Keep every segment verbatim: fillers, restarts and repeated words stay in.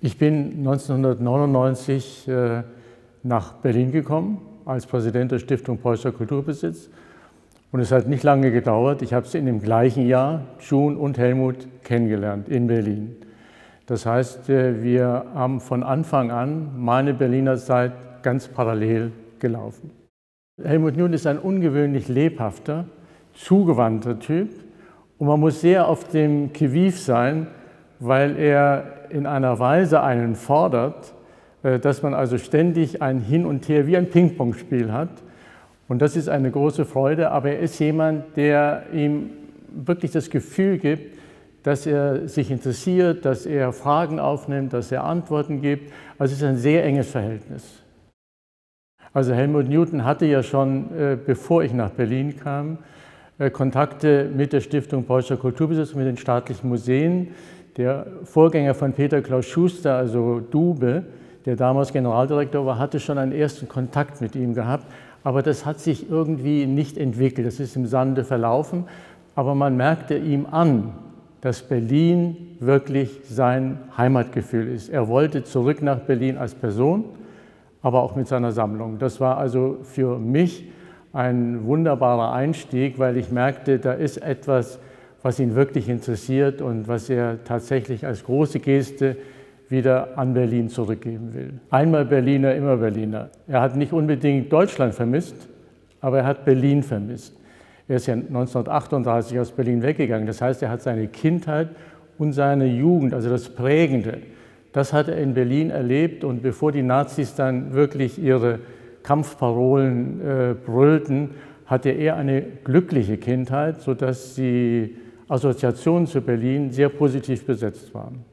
Ich bin neunzehnhundertneunundneunzig äh, nach Berlin gekommen als Präsident der Stiftung Preußischer Kulturbesitz. Und es hat nicht lange gedauert. Ich habe sie in dem gleichen Jahr, June und Helmut, kennengelernt in Berlin. Das heißt, wir haben von Anfang an meine Berliner Zeit ganz parallel gelaufen. Helmut Newton ist ein ungewöhnlich lebhafter, zugewandter Typ. Und man muss sehr auf dem Qui-vive sein, weil er in einer Weise einen fordert, dass man also ständig ein Hin und Her wie ein Ping-Pong-Spiel hat. Und das ist eine große Freude, aber er ist jemand, der ihm wirklich das Gefühl gibt, dass er sich interessiert, dass er Fragen aufnimmt, dass er Antworten gibt. Also es ist ein sehr enges Verhältnis. Also Helmut Newton hatte ja schon, bevor ich nach Berlin kam, Kontakte mit der Stiftung Preußischer Kulturbesitz, mit den staatlichen Museen. Der Vorgänger von Peter Klaus Schuster, also Dube, der damals Generaldirektor war, hatte schon einen ersten Kontakt mit ihm gehabt. Aber das hat sich irgendwie nicht entwickelt. Das ist im Sande verlaufen. Aber man merkte ihm an, dass Berlin wirklich sein Heimatgefühl ist. Er wollte zurück nach Berlin als Person, aber auch mit seiner Sammlung. Das war also für mich ein wunderbarer Einstieg, weil ich merkte, da ist etwas, was ihn wirklich interessiert und was er tatsächlich als große Geste wieder an Berlin zurückgeben will. Einmal Berliner, immer Berliner. Er hat nicht unbedingt Deutschland vermisst, aber er hat Berlin vermisst. Er ist ja neunzehnhundertachtunddreißig aus Berlin weggegangen. Das heißt, er hat seine Kindheit und seine Jugend, also das Prägende, das hat er in Berlin erlebt. Und bevor die Nazis dann wirklich ihre Kampfparolen äh, brüllten, hatte er eine glückliche Kindheit, sodass die Assoziationen zu Berlin sehr positiv besetzt waren.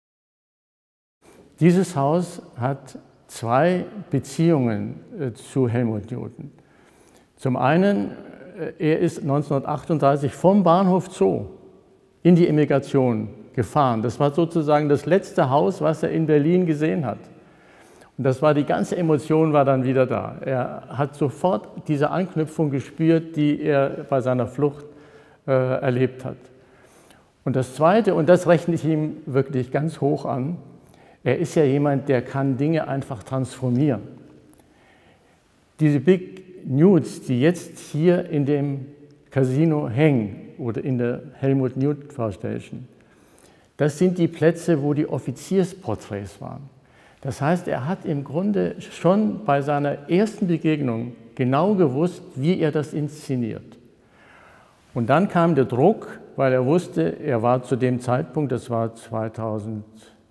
Dieses Haus hat zwei Beziehungen äh, zu Helmut Newton. Zum einen, äh, er ist neunzehnhundertachtunddreißig vom Bahnhof Zoo in die Emigration gefahren. Das war sozusagen das letzte Haus, was er in Berlin gesehen hat. Und das war, die ganze Emotion war dann wieder da. Er hat sofort diese Anknüpfung gespürt, die er bei seiner Flucht äh, erlebt hat. Und das Zweite, und das rechne ich ihm wirklich ganz hoch an, er ist ja jemand, der kann Dinge einfach transformieren. Diese Big Nudes, die jetzt hier in dem Casino hängen oder in der Helmut Newton Foundation, das sind die Plätze, wo die Offiziersporträts waren. Das heißt, er hat im Grunde schon bei seiner ersten Begegnung genau gewusst, wie er das inszeniert. Und dann kam der Druck, weil er wusste, er war zu dem Zeitpunkt, das war zweitausendzwei,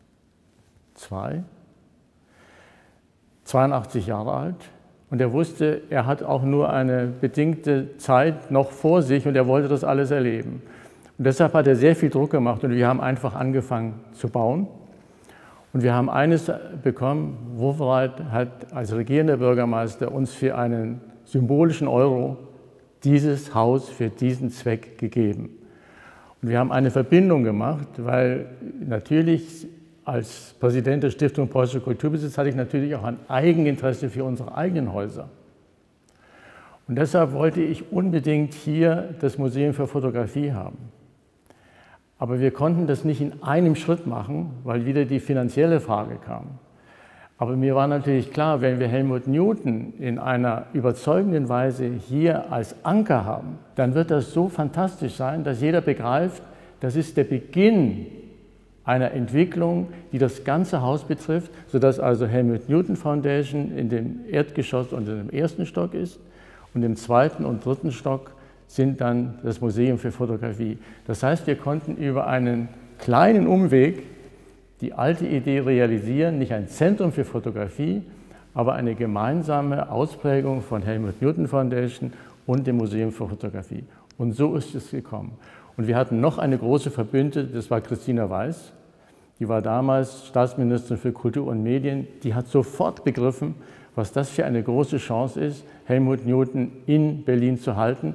zweiundachtzig Jahre alt, und er wusste, er hat auch nur eine bedingte Zeit noch vor sich und er wollte das alles erleben. Und deshalb hat er sehr viel Druck gemacht und wir haben einfach angefangen zu bauen. Und wir haben eines bekommen: Wowereit hat als regierender Bürgermeister uns für einen symbolischen Euro dieses Haus für diesen Zweck gegeben. Und wir haben eine Verbindung gemacht, weil natürlich als Präsident der Stiftung Preußischer Kulturbesitz hatte ich natürlich auch ein Eigeninteresse für unsere eigenen Häuser. Und deshalb wollte ich unbedingt hier das Museum für Fotografie haben. Aber wir konnten das nicht in einem Schritt machen, weil wieder die finanzielle Frage kam. Aber mir war natürlich klar, wenn wir Helmut Newton in einer überzeugenden Weise hier als Anker haben, dann wird das so fantastisch sein, dass jeder begreift, das ist der Beginn einer Entwicklung, die das ganze Haus betrifft, sodass also Helmut Newton Foundation in dem Erdgeschoss und in dem ersten Stock ist und im zweiten und dritten Stock sind dann das Museum für Fotografie. Das heißt, wir konnten über einen kleinen Umweg die alte Idee realisieren, nicht ein Zentrum für Fotografie, aber eine gemeinsame Ausprägung von Helmut Newton Foundation und dem Museum für Fotografie. Und so ist es gekommen. Und wir hatten noch eine große Verbündete, das war Christina Weiß. Die war damals Staatsministerin für Kultur und Medien. Die hat sofort begriffen, was das für eine große Chance ist, Helmut Newton in Berlin zu halten.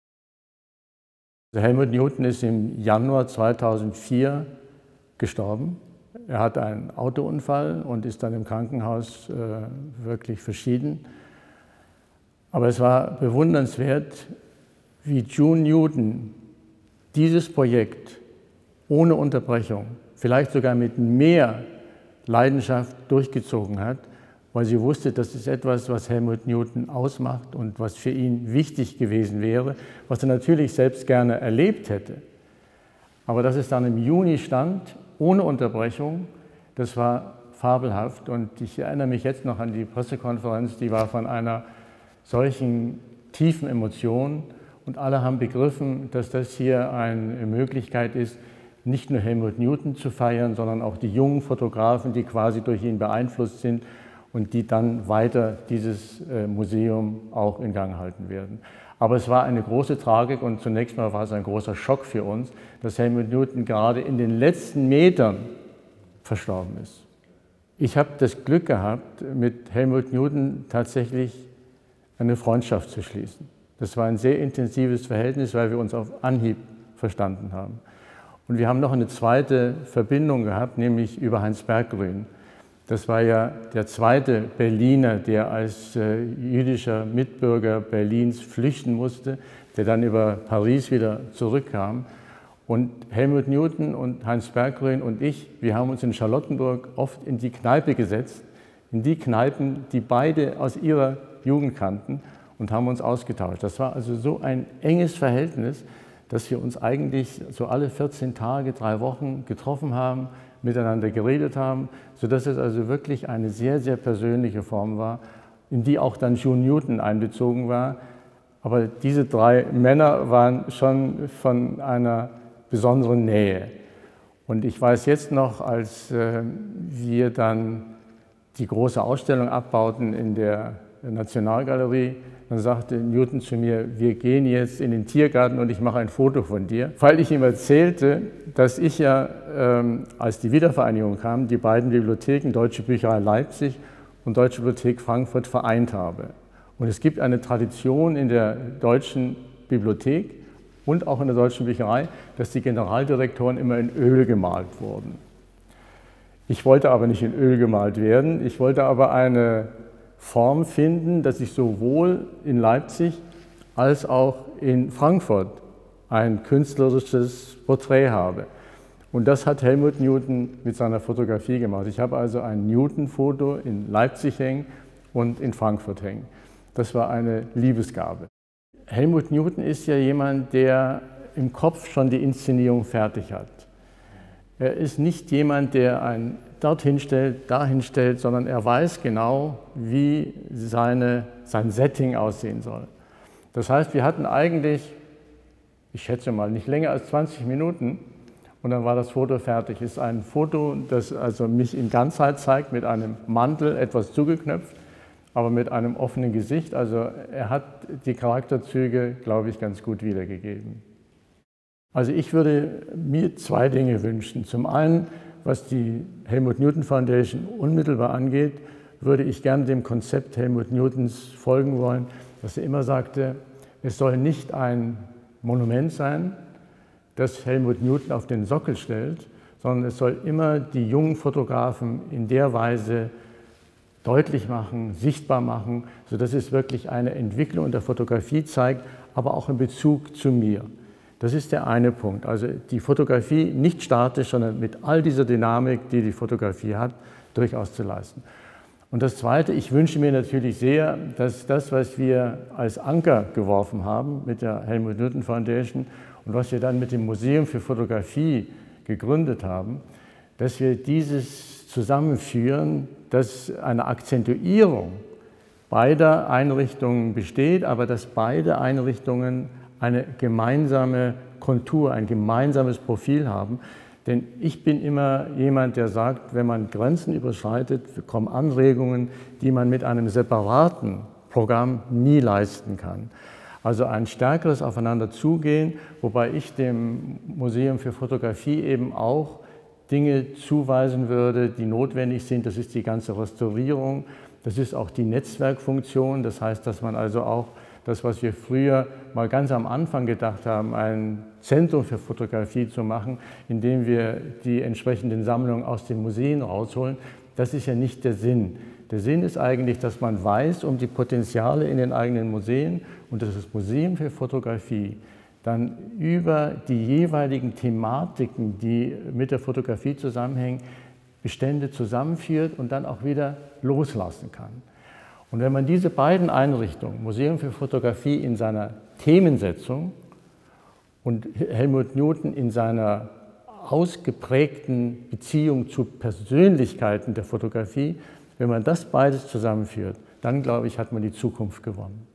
Helmut Newton ist im Januar zweitausendvier gestorben. Er hatte einen Autounfall und ist dann im Krankenhaus äh, wirklich verschieden. Aber es war bewundernswert, wie June Newton dieses Projekt ohne Unterbrechung, vielleicht sogar mit mehr Leidenschaft durchgezogen hat, weil sie wusste, das ist etwas, was Helmut Newton ausmacht und was für ihn wichtig gewesen wäre, was er natürlich selbst gerne erlebt hätte. Aber dass es dann im Juni stand, ohne Unterbrechung, das war fabelhaft. Und ich erinnere mich jetzt noch an die Pressekonferenz, die war von einer solchen tiefen Emotion. Und alle haben begriffen, dass das hier eine Möglichkeit ist, nicht nur Helmut Newton zu feiern, sondern auch die jungen Fotografen, die quasi durch ihn beeinflusst sind und die dann weiter dieses Museum auch in Gang halten werden. Aber es war eine große Tragik und zunächst mal war es ein großer Schock für uns, dass Helmut Newton gerade in den letzten Metern verstorben ist. Ich habe das Glück gehabt, mit Helmut Newton tatsächlich eine Freundschaft zu schließen. Das war ein sehr intensives Verhältnis, weil wir uns auf Anhieb verstanden haben. Und wir haben noch eine zweite Verbindung gehabt, nämlich über Heinz Berggruen. Das war ja der zweite Berliner, der als äh, jüdischer Mitbürger Berlins flüchten musste, der dann über Paris wieder zurückkam. Und Helmut Newton und Heinz Berggruen und ich, wir haben uns in Charlottenburg oft in die Kneipe gesetzt, in die Kneipen, die beide aus ihrer Jugend kannten, und haben uns ausgetauscht. Das war also so ein enges Verhältnis, dass wir uns eigentlich so alle vierzehn Tage, drei Wochen getroffen haben, miteinander geredet haben, sodass es also wirklich eine sehr, sehr persönliche Form war, in die auch dann June Newton einbezogen war. Aber diese drei Männer waren schon von einer besonderen Nähe. Und ich weiß jetzt noch, als äh, wir dann die große Ausstellung abbauten in der Nationalgalerie, dann sagte Newton zu mir, wir gehen jetzt in den Tiergarten und ich mache ein Foto von dir. Weil ich ihm erzählte, dass ich ja, ähm, als die Wiedervereinigung kam, die beiden Bibliotheken, Deutsche Bücherei Leipzig und Deutsche Bibliothek Frankfurt, vereint habe. Und es gibt eine Tradition in der Deutschen Bibliothek und auch in der Deutschen Bücherei, dass die Generaldirektoren immer in Öl gemalt wurden. Ich wollte aber nicht in Öl gemalt werden, ich wollte aber eine Form finden, dass ich sowohl in Leipzig als auch in Frankfurt ein künstlerisches Porträt habe. Und das hat Helmut Newton mit seiner Fotografie gemacht. Ich habe also ein Newton-Foto in Leipzig hängen und in Frankfurt hängen. Das war eine Liebesgabe. Helmut Newton ist ja jemand, der im Kopf schon die Inszenierung fertig hat. Er ist nicht jemand, der ein dorthin stellt, dahin stellt, sondern er weiß genau, wie seine, sein Setting aussehen soll. Das heißt, wir hatten eigentlich, ich schätze mal, nicht länger als zwanzig Minuten und dann war das Foto fertig. Es ist ein Foto, das also mich in Ganzheit zeigt, mit einem Mantel, etwas zugeknöpft, aber mit einem offenen Gesicht. Also er hat die Charakterzüge, glaube ich, ganz gut wiedergegeben. Also ich würde mir zwei Dinge wünschen. Zum einen, was die Helmut Newton Foundation unmittelbar angeht, würde ich gerne dem Konzept Helmut Newtons folgen wollen, dass er immer sagte, es soll nicht ein Monument sein, das Helmut Newton auf den Sockel stellt, sondern es soll immer die jungen Fotografen in der Weise deutlich machen, sichtbar machen, sodass es wirklich eine Entwicklung der Fotografie zeigt, aber auch in Bezug zu mir. Das ist der eine Punkt. Also die Fotografie nicht statisch, sondern mit all dieser Dynamik, die die Fotografie hat, durchaus zu leisten. Und das Zweite, ich wünsche mir natürlich sehr, dass das, was wir als Anker geworfen haben mit der Helmut Newton Foundation und was wir dann mit dem Museum für Fotografie gegründet haben, dass wir dieses zusammenführen, dass eine Akzentuierung beider Einrichtungen besteht, aber dass beide Einrichtungen eine gemeinsame Kontur, ein gemeinsames Profil haben. Denn ich bin immer jemand, der sagt, wenn man Grenzen überschreitet, kommen Anregungen, die man mit einem separaten Programm nie leisten kann. Also ein stärkeres Aufeinanderzugehen, wobei ich dem Museum für Fotografie eben auch Dinge zuweisen würde, die notwendig sind. Das ist die ganze Restaurierung, das ist auch die Netzwerkfunktion, das heißt, dass man also auch das, was wir früher mal ganz am Anfang gedacht haben, ein Zentrum für Fotografie zu machen, indem wir die entsprechenden Sammlungen aus den Museen rausholen, das ist ja nicht der Sinn. Der Sinn ist eigentlich, dass man weiß um die Potenziale in den eigenen Museen und dass das Museum für Fotografie dann über die jeweiligen Thematiken, die mit der Fotografie zusammenhängen, Bestände zusammenführt und dann auch wieder loslassen kann. Und wenn man diese beiden Einrichtungen, Museum für Fotografie in seiner Themensetzung und Helmut Newton in seiner ausgeprägten Beziehung zu Persönlichkeiten der Fotografie, wenn man das beides zusammenführt, dann, glaube ich, hat man die Zukunft gewonnen.